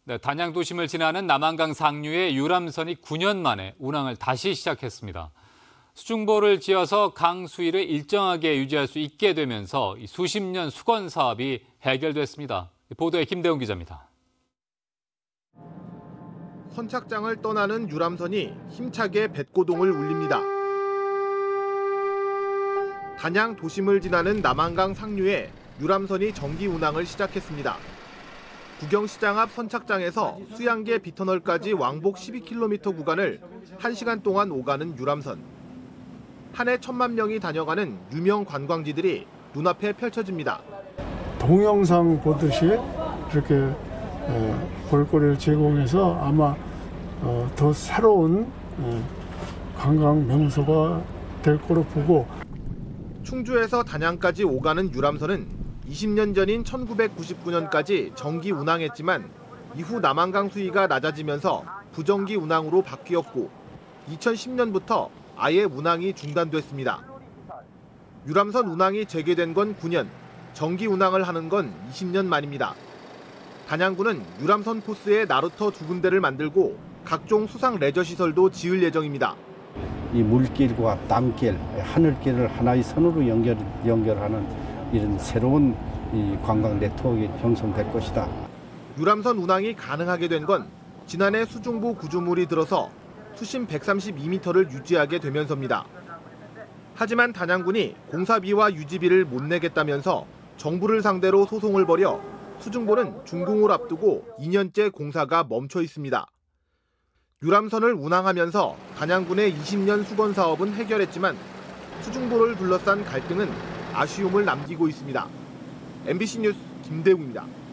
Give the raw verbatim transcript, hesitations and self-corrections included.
네, 단양 도심을 지나는 남한강 상류의 유람선이 구 년 만에 운항을 다시 시작했습니다. 수중보를 지어서 강 수위를 일정하게 유지할 수 있게 되면서 수십 년 수건 사업이 해결됐습니다. 보도에 김대웅 기자입니다. 선착장을 떠나는 유람선이 힘차게 뱃고동을 울립니다. 단양 도심을 지나는 남한강 상류에 유람선이 정기 운항을 시작했습니다. 구경시장 앞 선착장에서 수양계 비터널까지 왕복 십이 킬로미터 구간을 한 시간 동안 오가는 유람선. 한 해 천만 명이 다녀가는 유명 관광지들이 눈앞에 펼쳐집니다. 동영상 보듯이 이렇게 볼거리를 제공해서 아마 더 새로운 관광 명소가 될 거로 보고. 충주에서 단양까지 오가는 유람선은 이십 년 전인 천구백구십구 년까지 정기 운항했지만 이후 남한강 수위가 낮아지면서 부정기 운항으로 바뀌었고 이천십 년부터 아예 운항이 중단됐습니다. 유람선 운항이 재개된 건 구 년, 정기 운항을 하는 건 이십 년 만입니다. 단양구는 유람선 코스에 나루터 두 군데를 만들고 각종 수상 레저 시설도 지을 예정입니다. 이 물길과 땅길, 하늘길을 하나의 선으로 연결, 연결하는 이런 새로운 이 관광 네트워크가 형성될 것이다. 유람선 운항이 가능하게 된 건 지난해 수중보 구조물이 들어서 수심 백삼십이 미터를 유지하게 되면서입니다. 하지만 단양군이 공사비와 유지비를 못 내겠다면서 정부를 상대로 소송을 벌여 수중보는 준공을 앞두고 이 년째 공사가 멈춰 있습니다. 유람선을 운항하면서 단양군의 이십 년 수건 사업은 해결했지만 수중보를 둘러싼 갈등은 아쉬움을 남기고 있습니다. 엠비씨 뉴스 김대웅입니다.